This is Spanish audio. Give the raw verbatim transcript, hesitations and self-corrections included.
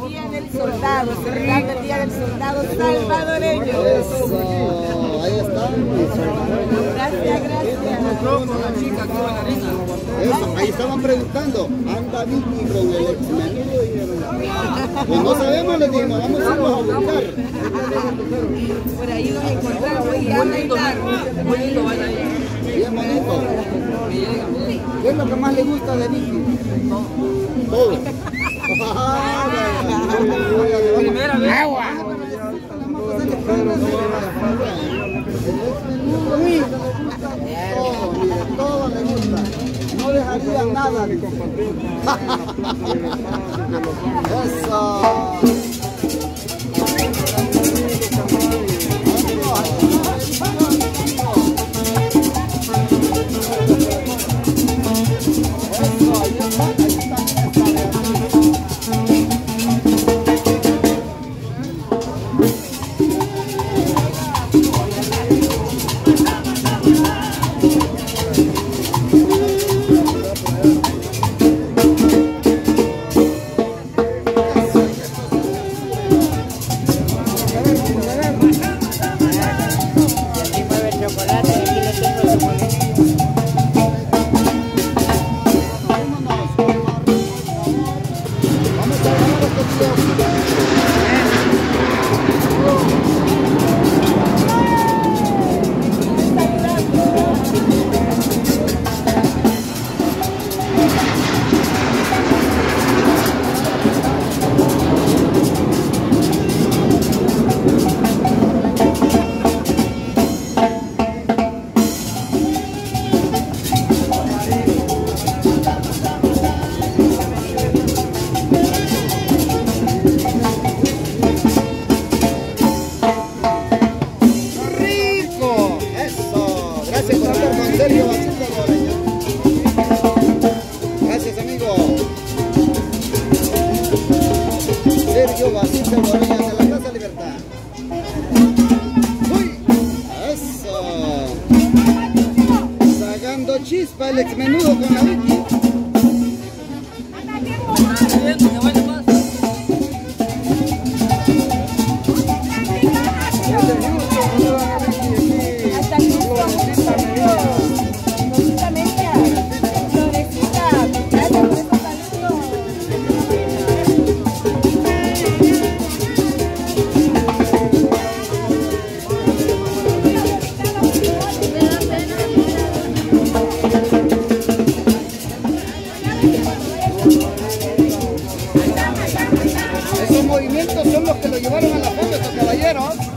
Día del Soldado, celebrando el Día del Soldado salvadoreño. Eso, ahí está. Gracias, gracias. Eso, ahí estaban preguntando, anda Vicky con el ex menudo y pues no sabemos, les dijimos, vamos a irnos a buscar. Por ahí los encontramos y anda y largo. Muy lindo baila ahí. Bien bonito. ¿Qué es lo que más le gusta de Vicky? Todo. Primera vez. Agua. Todo, mire, todo le gusta. No dejaría nada de compartir. Eso. Gracias, amigo. Sergio Basista Guareña de la Casa Libertad. ¡Uy! ¡Eso! Sacando chispa el ex menudo con la Vicky. Esos movimientos son los que lo llevaron a la foto estos caballeros.